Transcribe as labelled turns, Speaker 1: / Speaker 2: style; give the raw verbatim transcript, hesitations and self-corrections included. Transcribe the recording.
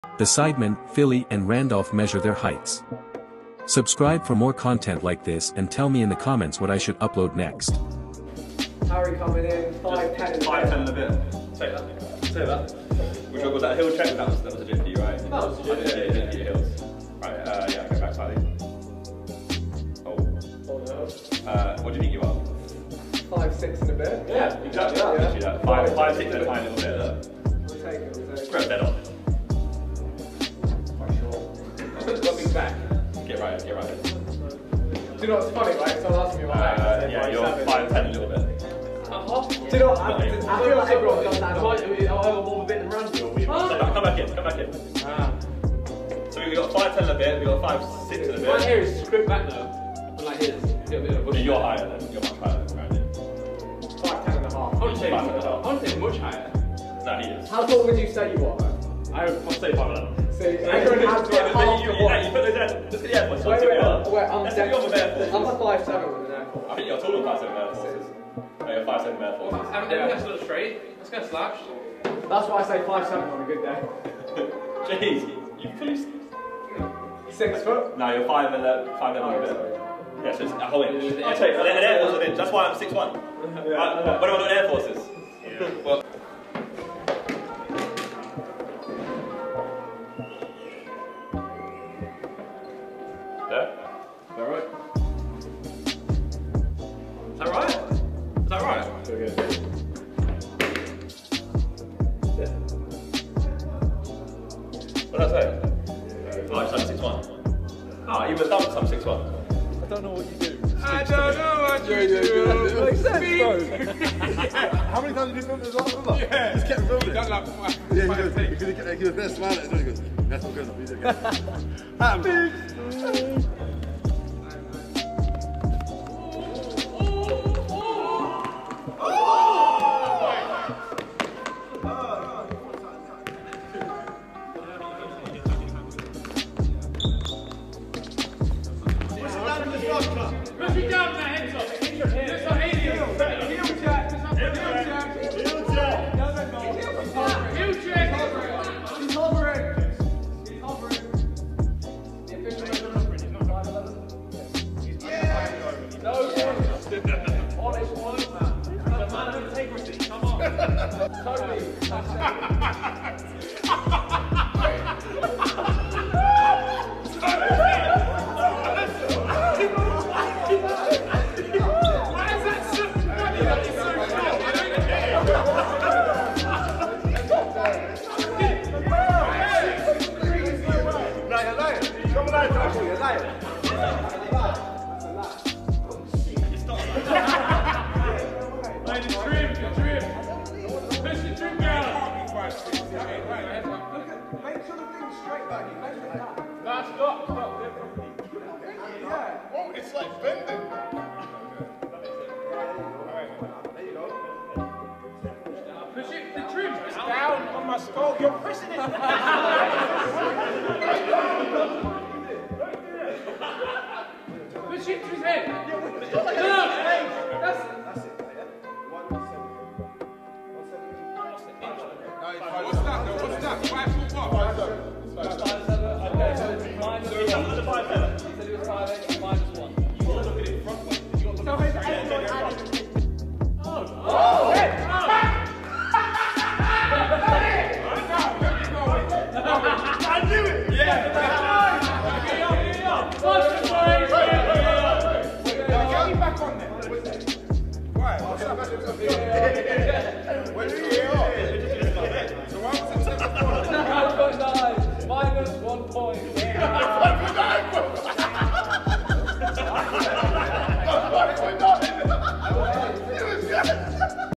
Speaker 1: The Sidemen, Philly and Randolph measure their heights. Subscribe for more content like this and tell me in the comments what I should upload next.
Speaker 2: Harry coming in, five ten.
Speaker 3: five ten and a bit. Say that. Say that. Which was that hill check? That was that was a dip for you, right?
Speaker 2: That was a dip.
Speaker 3: Yeah, yeah, yeah, yeah, hills. Right. Uh, yeah. Go back slightly. Oh.
Speaker 2: Oh no.
Speaker 3: Uh, what do you think you are?
Speaker 2: Five six and a bit.
Speaker 3: Yeah, exactly that.
Speaker 2: Yeah.
Speaker 3: Literally that. Five, five six and a tiny little bit. Look.
Speaker 2: We'll take it. We'll take it.
Speaker 3: Grab that on.
Speaker 2: Quite short. Got me back.
Speaker 3: Get right. Get right.
Speaker 2: Do you know what's funny, right? Someone asked me about that.
Speaker 3: Uh, yeah, you're five ten a little bit.
Speaker 2: Do you know what? I, I feel like everyone does that.
Speaker 3: Am I more a bit than Randy? Or we? Come back in. Come back in.
Speaker 2: Ah.
Speaker 3: So we got five ten and a bit. We got five six and a bit.
Speaker 4: My hair is script back though. Like his.
Speaker 3: You're higher than. You're much higher than Randy.
Speaker 2: Five ten and a half.
Speaker 4: I wouldn't say, I wouldn't say much higher.
Speaker 3: No, he is.
Speaker 2: How tall would you say you are?
Speaker 3: I would say five eleven.
Speaker 2: See, everyone has to
Speaker 3: Yeah,
Speaker 2: half
Speaker 3: you,
Speaker 2: to
Speaker 3: you,
Speaker 2: one.
Speaker 3: yeah, you put those there. Let's get the Air Force.
Speaker 2: Wait, wait, wait, wait, I'm
Speaker 3: Let's get you on with Air Force.
Speaker 2: I'm a five seven with an Air Force.
Speaker 3: I think you're taller than five seven Air Forces. Oh, you're five seven Air Forces.
Speaker 4: I'm going to look straight. Let's go slash.
Speaker 2: That's why I say five seven on a good day.
Speaker 3: Jeez, you fully.
Speaker 2: Six foot?
Speaker 3: No, you're five eleven. Five eleven a bit. Yeah, so it's a whole inch. I'll tell you, an Air Force is an inch. That's why I'm six one.
Speaker 2: Yeah,
Speaker 3: right, what do I do in Air Forces? Yeah. Well, there? Is that right? Is that right? Is that right?
Speaker 2: So good.
Speaker 3: Yeah. What did I say? Oh, it's like six one. Oh, you were done some six one.
Speaker 5: I don't know what you do.
Speaker 4: I don't know what you do.
Speaker 5: It makes sense, bro. How many times have you filmed this last one? Yeah. Just kept filming.
Speaker 4: Done like five,
Speaker 5: Yeah, he
Speaker 4: five
Speaker 5: goes,
Speaker 4: takes.
Speaker 5: he goes, he goes, best smile at it. He goes, that's what goes up. He's okay. Ham.
Speaker 4: Push it down, man. Hands up. Hit your head. There's some heel. Heel check. Heel check. Heel check. Heel check.
Speaker 2: He's hovering. He's hovering. The official measurement is not five eleven. Yeah. No chance. Honest one, man. He's a man of integrity. Come on. Totally.
Speaker 5: Make sure the thing's straight back. You measure it down.
Speaker 4: No, stop. Stop.
Speaker 5: Yeah. Oh, it's like bending.
Speaker 4: Push it. The trim. It's down on my skull. You're pressing it. Push it to his head. No, that's.